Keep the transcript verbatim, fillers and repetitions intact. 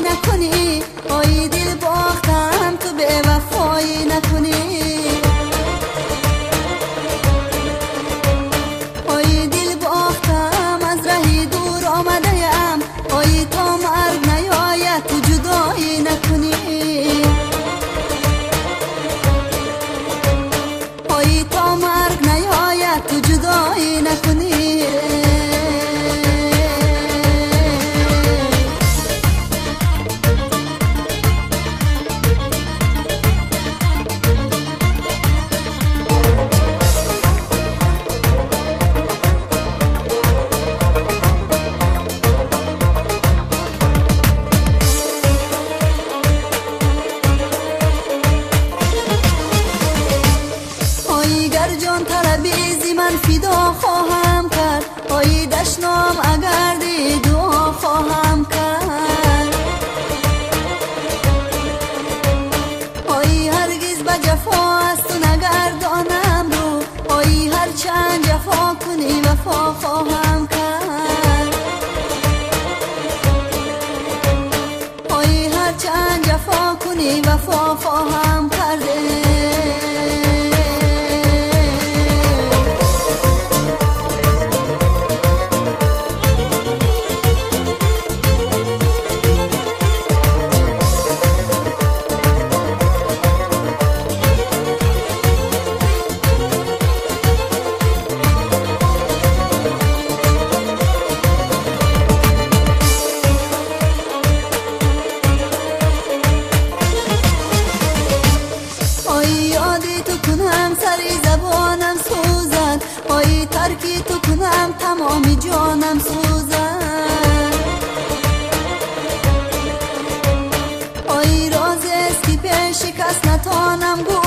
نکنی، آی دل باختم تو به وفایی نکنی. آی دل باختم از رهی دور آمده ام، آی تا مرگ نیاید تو جدایی نکنی. آی تا مرگ نیاید تو جدایی نکنی. جان طلبیزی من فدا خواهم کرد، آی دشنام اگر دی دعا خواهم کرد. آی هرگز به جفا از تو نگردانم رو، آی هر چند جفا کنی وفا خواهم کرد. آی هر چند جفا کنی وفا خواهم کرده. سری زبانم سوزد، آی ترکی تو کنم تمامی جانم سوزد. آی راز است که پیش کس نتانم گفت،